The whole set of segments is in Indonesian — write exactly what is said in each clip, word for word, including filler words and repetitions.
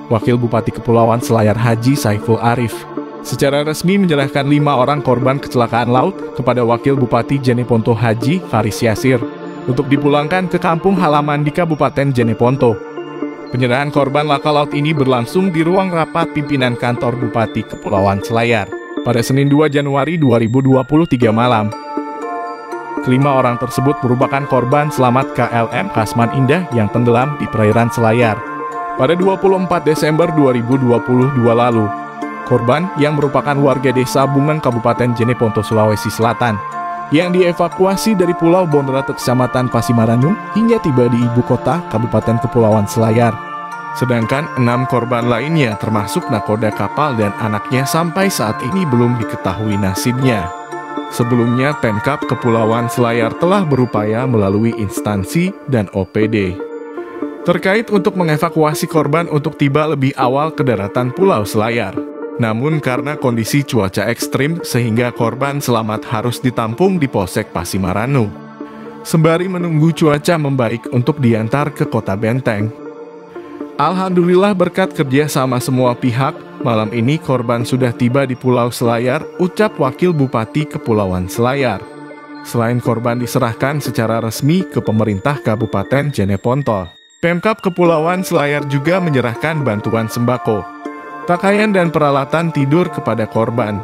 Wakil Bupati Kepulauan Selayar Haji Saiful Arif secara resmi menyerahkan lima orang korban kecelakaan laut kepada Wakil Bupati Jeneponto Haji Faris Yasir untuk dipulangkan ke kampung halaman di Kabupaten Jeneponto. Penyerahan korban laka laut ini berlangsung di ruang rapat pimpinan kantor Bupati Kepulauan Selayar pada Senin dua Januari dua ribu dua puluh tiga malam. Kelima orang tersebut merupakan korban selamat K L M Kasman Indah yang tenggelam di perairan Selayar pada dua puluh empat Desember dua ribu dua puluh dua lalu. Korban yang merupakan warga desa Bungan Kabupaten Jeneponto, Sulawesi Selatan yang dievakuasi dari Pulau Bonrate Kecamatan Pasimaranung hingga tiba di ibu kota Kabupaten Kepulauan Selayar. Sedangkan enam korban lainnya termasuk nakoda kapal dan anaknya sampai saat ini belum diketahui nasibnya. Sebelumnya, Pemkab Kepulauan Selayar telah berupaya melalui instansi dan O P D terkait untuk mengevakuasi korban untuk tiba lebih awal ke daratan Pulau Selayar. Namun karena kondisi cuaca ekstrim sehingga korban selamat harus ditampung di Polsek Pasimaranung sembari menunggu cuaca membaik untuk diantar ke Kota Benteng. Alhamdulillah berkat kerja sama semua pihak, malam ini korban sudah tiba di Pulau Selayar, ucap Wakil Bupati Kepulauan Selayar. Selain korban diserahkan secara resmi ke pemerintah Kabupaten Jeneponto, Pemkab Kepulauan Selayar juga menyerahkan bantuan sembako, pakaian dan peralatan tidur kepada korban.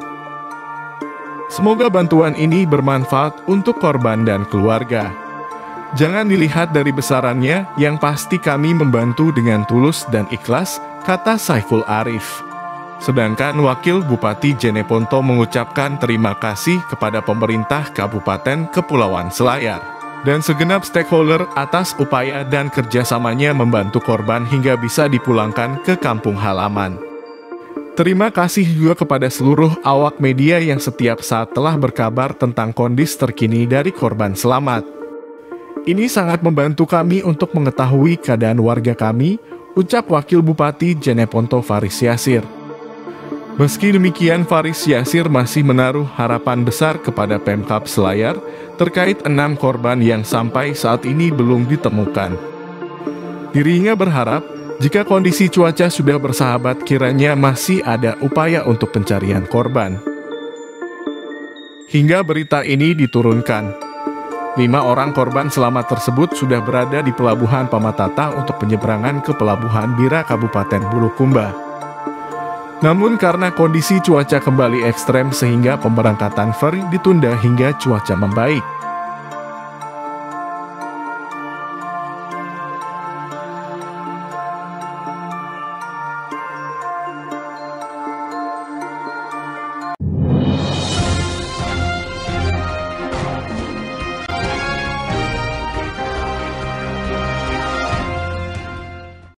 Semoga bantuan ini bermanfaat untuk korban dan keluarga. Jangan dilihat dari besarannya, yang pasti kami membantu dengan tulus dan ikhlas, kata Saiful Arif. Sedangkan Wakil Bupati Jeneponto mengucapkan terima kasih kepada pemerintah Kabupaten Kepulauan Selayar dan segenap stakeholder atas upaya dan kerjasamanya membantu korban hingga bisa dipulangkan ke kampung halaman. Terima kasih juga kepada seluruh awak media yang setiap saat telah berkabar tentang kondisi terkini dari korban selamat. Ini sangat membantu kami untuk mengetahui keadaan warga kami, ucap Wakil Bupati Jeneponto Faris Yasir. Meski demikian, Faris Yasir masih menaruh harapan besar kepada Pemkab Selayar terkait enam korban yang sampai saat ini belum ditemukan. Dirinya berharap jika kondisi cuaca sudah bersahabat, kiranya masih ada upaya untuk pencarian korban. Hingga berita ini diturunkan, lima orang korban selamat tersebut sudah berada di Pelabuhan Pamatata untuk penyeberangan ke Pelabuhan Bira Kabupaten Bulukumba. Namun karena kondisi cuaca kembali ekstrem sehingga pemberangkatan feri ditunda hingga cuaca membaik.